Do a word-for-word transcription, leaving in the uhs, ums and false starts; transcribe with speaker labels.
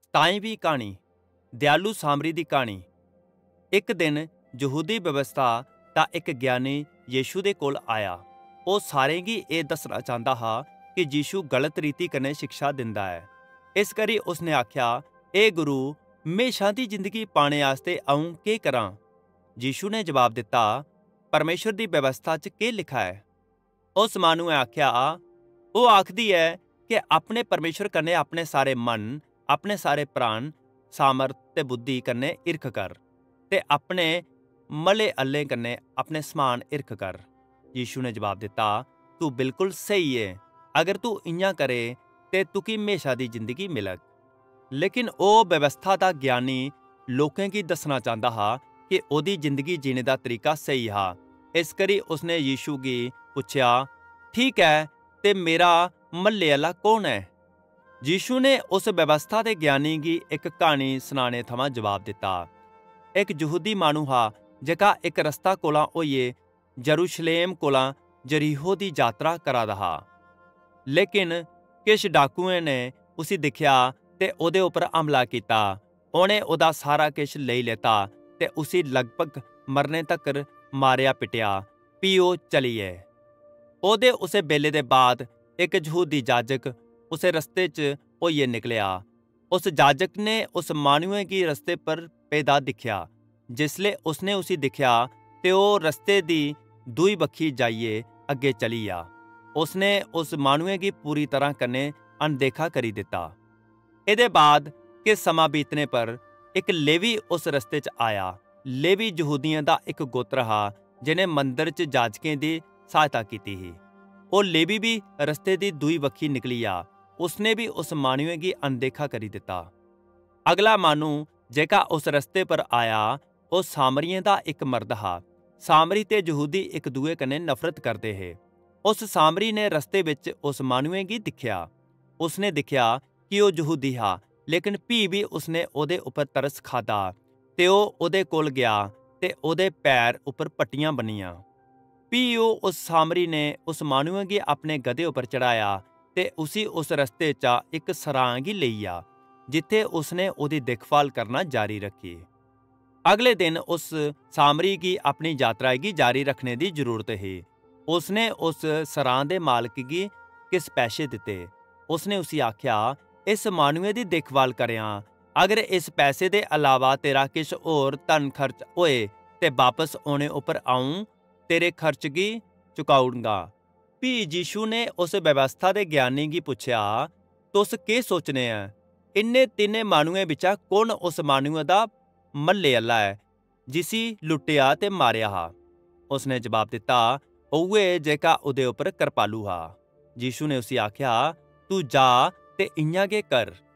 Speaker 1: सताईवीं कहानी दयालु सामरी दी कहानी। एक दिन यहूदी व्यवस्था दा एक ज्ञानी यीशु दे कोल आया। वो सारें गी एह् दस्सना चाहता हा कि यीशु गलत रीति कन्नै शिक्षा दिंदा है। इस करी उसने आख्या, ए गुरु, हमेशा दी जिंदगी पाने आस्ते अऊं केह् करां? यीशु ने जवाब दिता, परमेश्वर दी व्यवस्था च केह् लिखा है? उस माहनुए आख्या, वो आखदी है कि अपने परमेश्वर कन्नै अपने सारे मन, अपने सारे प्राण, सामर्थ ते बुद्धि कन्नै हिरख कर, ते अपने मले अल्लें कन्नै अपने समान हिरख कर। यीशु ने जवाब दिता, तू बिल्कुल सही है। अगर तू इयां करे ते तुकी हमेशा दी जिंदगी मिलग। लेकिन ओ व्यवस्था दा ज्ञानी लोकें गी दस्सना चाहता हा कि ओदी जिंदगी जीने दा तरीका सही हा। इस करी उसने यीशु गी पुछया, ठीक है, ते मेरा महल्ले आह्ला कौन है? यीशु ने उस व्यवस्था दे ज्ञानी गी एक कहानी सुनाने थमां जवाब दिता। एक यहूदी माहनू हा जेह्का एक रस्ता कोला होइयै यरूशलेम कोला यरीहो दी यात्रा करा दा हा। लेकिन किश डाकुएं ने उसी दिक्खेआ ते ओह्दे उप्पर हमला कीता। उ'नें ओह्दा सारा किश लेई लेता ते उसी लगभग मरने तक्कर मारेआ पिटेआ। फ्ही ओह् चली गे। ओह्दे उसे बेल्ले दे बाद एक यहूदी जाजक उसे रस्ते च होइयै निकलेआ। उस जाजक ने उस माहनुए गी रस्ते पर पेदा दिक्खेआ। जिसले उसने उसी दिक्खेआ ते ओह् रस्ते दी दूई बक्खी जाइयै अग्गे चली आ। उसने उस माहनुए गी पूरी तरह कन्नै अनदेखा करी दिता। एह्दे बाद किश समां बीतने पर एक लेवी उस रस्ते च आया। लेवी यहूदियों दा एक गोत्र हा जिन्हें मंदिर च जाजकें दी सहायता कीती ही। ओह् लेवी भी रस्ते दी दूई बक्खी निकली आ। उसने भी उस माहनुए गी अनदेखा करी दिता। अगला माहनू जेह्का उस रस्ते पर आया, ओह् सामरियें दा एक मर्द हा। सामरी ते यहूदी एक दूए कन्नै नफरत करदे हे। उस सामरी ने रस्ते विच उस माहनुए गी दिक्खेआ। उसने दिक्खेआ कि ओह् यहूदी हा, लेकिन फ्ही भी उसने ओह्दे उप्पर तरस खादा ते ओह् ओह्दे कोल गया ते ओह्दे पैर उप्पर पट्टियां बन्नियां। फ्ही ओह् उस सामरी ने उस माहनुए गी अपने गधे उप्पर चढ़ाया ते उसी उस रस्ते चा इक सरांऽ गी लेई आ, जित्थै उसने ओह्दी दिक्खभाल करना जारी रखी। अगले दिन उस सामरी गी अपनी यात्रा गी जारी रखने दी जरूरत ही। उसने उस सरांऽ दे मालक गी किश पैसे दित्ते। उसने उसी आख्या, इस माहनुए दी दिक्खभाल करेआं। अगर इस पैसे दे अलावा तेरा किश होर धन खर्च होए ते बापस औने उप्पर अऊं तेरे खर्च गी चुकाऊंगा। फ्ही यीशु ने उस व्यवस्था दे ज्ञानी गी पुछया, तुस केह् सोचने आ? इन्ने तिन्ने माहनुएं बिचा कु'न उस माहनुए दा महल्ले आह्ला है जिसी लुट्टेआ ते मारेआ हा? उसने जवाब दिता, उ'ऐ जेह्का ओह्दे उप्पर कृपालु हा। यीशु ने उसी आख्या, तू जा ते इ'यां गै कर।